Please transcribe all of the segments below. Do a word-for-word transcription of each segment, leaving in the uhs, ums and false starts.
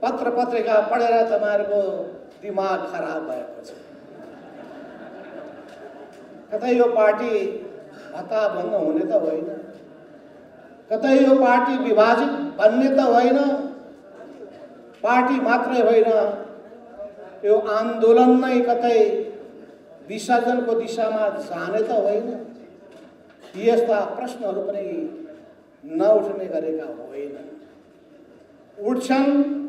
पत्र पत्रिका पढेर तपाईहरुको दिमाग खराब भएको छ। कतै यो पार्टी हताभङ्ग हुने त होइन, कतै यो पार्टी विभाजित बन्ने त होइन, पार्टी मात्रै होइन यो आन्दोलन नै कतै विसर्जनको दिशामा जाने त होइन। यस्ता प्रश्नहरू पनि नउठ्ने गरेका होइनन्, उठ्छन्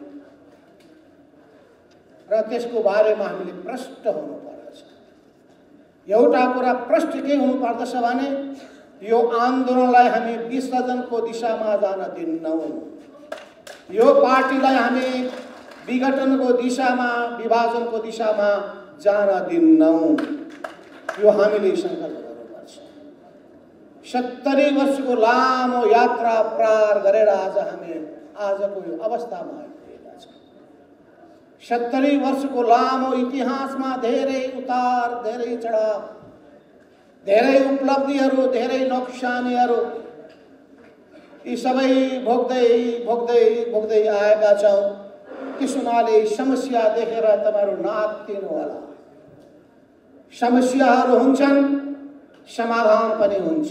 र त्यसको बारेमा हामीले प्रष्ट हुनुपर्दछ। एउटा कुरा प्रष्ट के हुनुपर्दछ भने यो आन्दोलनलाई हामी विसर्जनको दिशामा जान दिन्नौँ, यो पार्टीलाई हामी विघटनको दिशामा विभाजनको दिशामा जान दिन्नौँ। यो हामीले संकल्प गर्नुपर्छ। सत्तरी वर्षको लामो यात्रा पार गरेर आज हामी आजको यो अवस्थामा आइपुगेका छौँ। सत्तरी वर्षको लामो इतिहासमा धेरै उतार, धेरै चढाव, धेरै उपलब्धिहरू, धेरै नोक्सानीहरू यी सबै भोग्दै भोग्दै भोग्दै आएका छौँ। त्यस हुनाले समस्या देखेर तपाईहरु नात्तिनु होला। समस्याहरू हुन्छन्, समाधान पनि हुन्छ।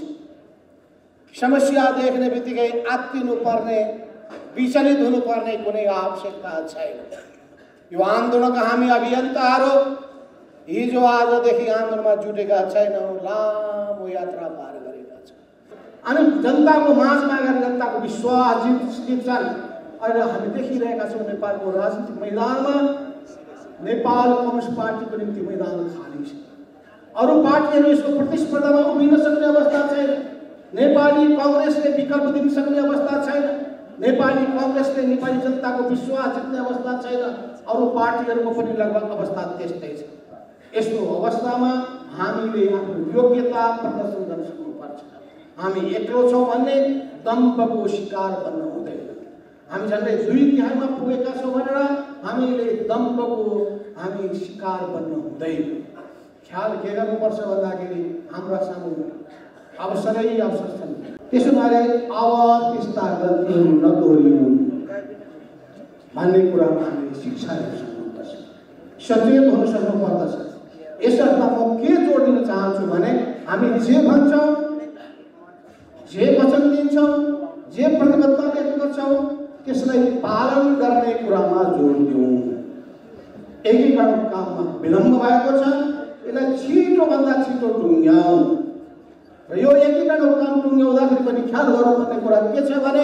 समस्या देख्ने बित्तिकै आत्तिनु पर्ने, विचलित हुनुपर्ने कुनै आवश्यकता छैन। यो आन्दोलनका हामी अभियन्ताहरू हिजो आजदेखि आन्दोलनमा जुटेका छैनौँ, लामो यात्रा पार गरेका छौँ। अनि जनताको माझमा गएर जनताको विश्वास जित्छन्। अहिले हामी देखिरहेका छौँ नेपालको राजनीतिक मैदानमा नेपाल कम्युनिस्ट पार्टीको निम्ति मैदान खाली छ। अरू पार्टीहरू यसको प्रतिस्पर्धामा उभिन सक्ने अवस्था छैन। नेपाली कांग्रेसले विकल्प दिन सक्ने अवस्था छैन। नेपाली कांग्रेसले नेपाली जनताको विश्वास जित्ने अवस्था छैन। अरू पार्टीहरूको पनि लगभग अवस्था त्यस्तै छ। यस्तो अवस्थामा हामीले आफ्नो योग्यता प्रदर्शन गर्न सक्नुपर्छ। हामी एक्लो छौँ भन्ने दम्भको शिकार बन्न हुँदैन। हामी झन्डै दुई तिहाईमा पुगेका छौँ भनेर हामीले दम्भको हामी शिकार बन्न हुँदैन। ख्याल के गर्नुपर्छ भन्दाखेरि हाम्रा सामु अवसरै अवसर छन्। त्यसो भए आवाज त्यस्ता गल्तीहरू नदोहोरिउन् भन्ने कुरामा हामीले शिक्षा दिन सक्नुपर्छ, सचेत हुन सक्नुपर्दछ। यसर्थ म के जोड दिन चाहन्छु भने हामी जे भन्छौँ, जे वचन दिन्छौँ, जे प्रतिबद्धता व्यक्त गर्छौँ त्यसलाई पालन गर्ने कुरामा जोड दिउँ। एकीकरण काममा विलम्ब भएको छ, यसलाई छिटोभन्दा छिटो टुङ्ग्याउँ। र यो एकीकरण काम टुङ्ग्याउँदाखेरि पनि ख्याल गर्नुपर्ने कुरा के छ भने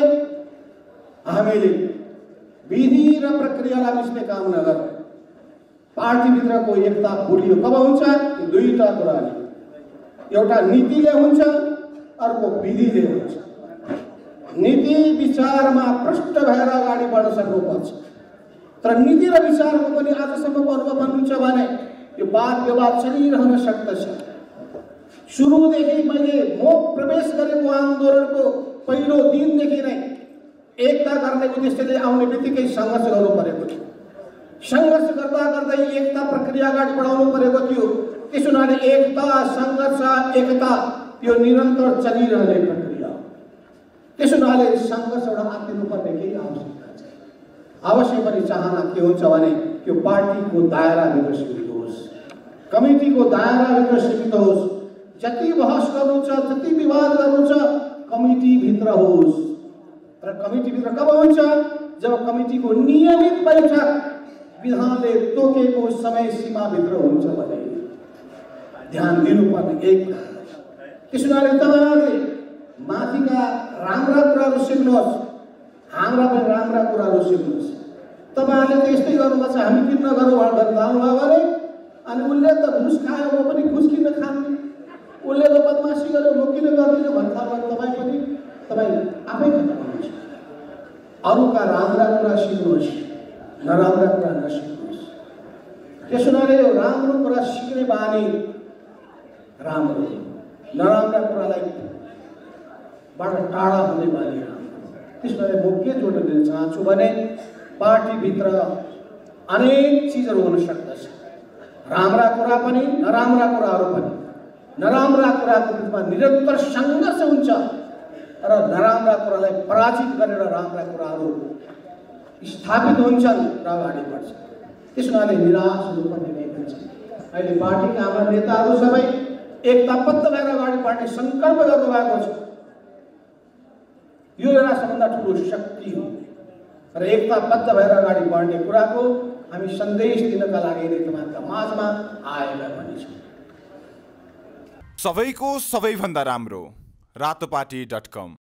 हामीले विधि र प्रक्रियालाई मिच्ने काम नगर्नु। पार्टीभित्रको एकता भुलियो कब हुन्छ? दुईटा कुराले, एउटा नीतिले हुन्छ, अर्को विधिले हुन्छ। नीति विचारमा भ्रष्ट भएर अगाडि बढ्न सक्नुपर्छ। तर नीति र विचारको पनि आजसम्मको अनुभव भन्नुहुन्छ भने यो वाद विवाद चलिरहन सक्दछ। सुरुदेखि मैले म प्रवेश गरेको आन्दोलनको पहिलो दिनदेखि नै एकता गर्ने उद्देश्यले आउने बित्तिकै सङ्घर्ष गर्नु परेको थियो। सङ्घर्ष गर्दा गर्दै एकता प्रक्रिया अगाडि बढाउनु परेको थियो। त्यसो हुनाले एकता, सङ्घर्ष, एकता यो निरन्तर चलिरहने प्रक्रिया हो। त्यसो हुनाले सङ्घर्ष एउटा आत्तिनुपर्ने केही आवश्यकता छ। अवश्य पनि चाहना के हुन्छ भने त्यो पार्टीको दायराभित्र सीमित होस्, कमिटीको दायराभित्र सीमित होस्। जति बहस गर्नु छ, जति विवाद गर्नु छ कमिटीभित्र होस्। र कमिटीभित्र कब हुन्छ? जब कमिटीको नियमित बैठक विधानले तोकेको समय सीमाभित्र हुन्छ भने ध्यान दिनुपर्ने एक। त्यसो हुनाले तपाईँहरूले माथिका राम्रा कुराहरू सिक्नुहोस्, हाम्रा पनि राम्रा कुराहरू सिक्नुहोस्। तपाईँहरूले त यस्तै गर्नुपर्छ, हामी किन नगरौँ भनेर जानुभयो भने अनि उसले त घुस खायो, म पनि घुस किन खाने, उसले त बदमासी गर्यो, म किन गर्दिनँ भन्दा तपाईँ पनि तपाईँ आफै खतम हुनुहुन्छ। अरूका राम्रा कुरा सिक्नुहोस्, नराम्रा कुरा नसिक्नुहोस्। त्यसो हुनाले यो राम्रो कुरा सिक्ने बानी राम्रो, नराम्रा कुरालाई बाट टाढा हुने बानी राम्रो। त्यसलाई म के जोड दिन चाहन्छु भने पार्टीभित्र अनेक चिजहरू हुन सक्दछ, राम्रा कुरा पनि नराम्रा कुराहरू पनि। नराम्रा कुराको बिचमा निरन्तर सङ्घर्ष हुन्छ र नराम्रा कुरालाई पराजित गरेर राम्रा कुराहरू स्थापित हुन्छन् र अगाडि बढ्छन्। त्यस हुनाले निराश हुनुपर्ने नै छ। अहिले पार्टीका हाम्रा नेताहरू सबै एकताबद्ध भएर अगाडि बढ्ने सङ्कल्प गर्नुभएको छ। यो एउटा सबभन्दा ठुलो शक्ति हो र एकताबद्ध भएर अगाडि बढ्ने कुराको हामी सन्देश दिनका लागि तपाईँहरूका माझमा आएका पनि छौँ। सबैको सबैभन्दा राम्रो रातोपाटी डट कम।